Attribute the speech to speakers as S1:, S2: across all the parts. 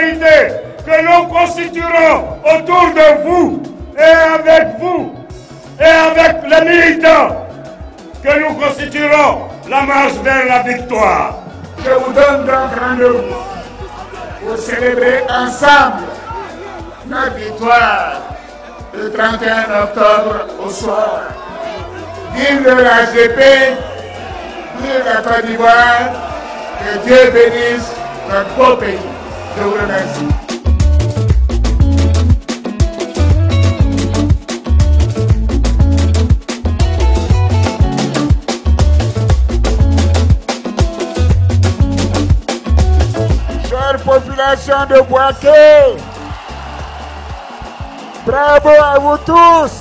S1: majorité que nous constituerons autour de vous et avec vous et avec les militants que nous constituerons la marche vers la victoire.
S2: Je vous donne donc rendez-vous pour célébrer ensemble notre victoire le 31 octobre au soir. Vive le HDP, vive la Côte d'Ivoire, que Dieu bénisse notre beau pays. Je vous remercie. Chère population de Bouaké, bravo à vous tous.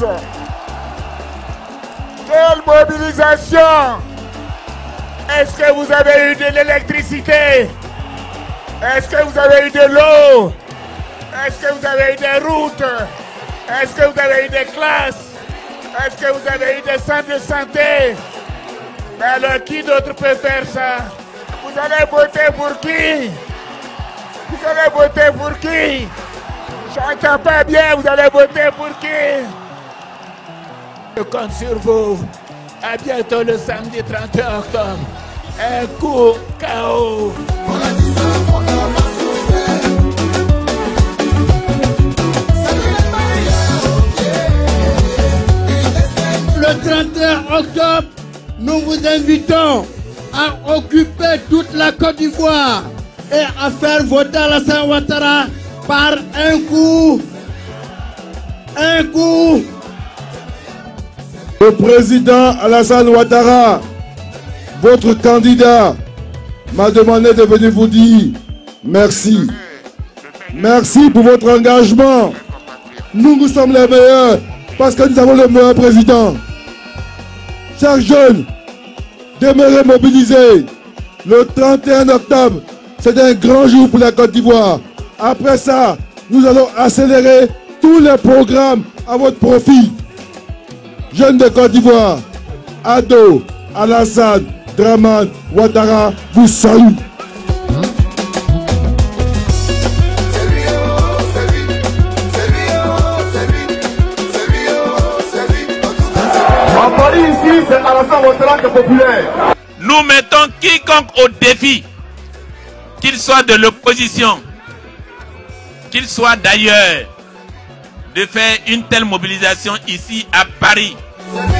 S2: Quelle mobilisation! Est-ce que vous avez eu de l'électricité? Est-ce que vous avez eu de l'eau? Est-ce que vous avez eu des routes? Est-ce que vous avez eu des classes? Est-ce que vous avez eu des centres de santé? Mais alors qui d'autre peut faire ça? Vous allez voter pour qui? Vous allez voter pour qui? J'entends pas bien, vous allez voter pour qui? Je compte sur vous. À bientôt le samedi 31 octobre. Un coup KO.
S3: Le 31 octobre, nous vous invitons à occuper toute la Côte d'Ivoire et à faire voter Alassane Ouattara par un coup. Un coup.
S4: Le président Alassane Ouattara, votre candidat, m'a demandé de venir vous dire merci. Merci pour votre engagement. Nous sommes les meilleurs parce que nous avons le meilleur président. Chaque jeune demeurez mobilisé. Le 31 octobre, c'est un grand jour pour la Côte d'Ivoire. Après ça, nous allons accélérer tous les programmes à votre profit. Jeunes de Côte d'Ivoire, Ado, Alassane, Dramane, Ouattara vous saluent.
S2: En Paris ici, c'est Alassane Ouattara qui est populaire.
S5: Nous mettons quiconque au défi, qu'il soit de l'opposition, qu'il soit d'ailleurs, de faire une telle mobilisation ici à Paris.